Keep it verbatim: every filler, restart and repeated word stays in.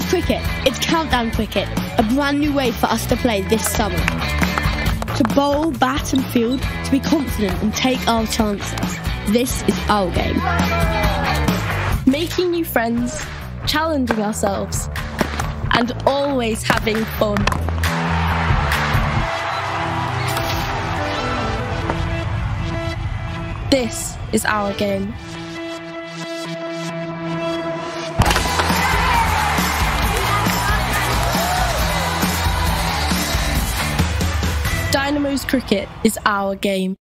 Cricket, it's countdown cricket, a brand new way for us to play this summer. To bowl, bat and field, to be confident and take our chances. This is our game. Making new friends, challenging ourselves, and always having fun. This is our game. Dynamos Cricket is our game.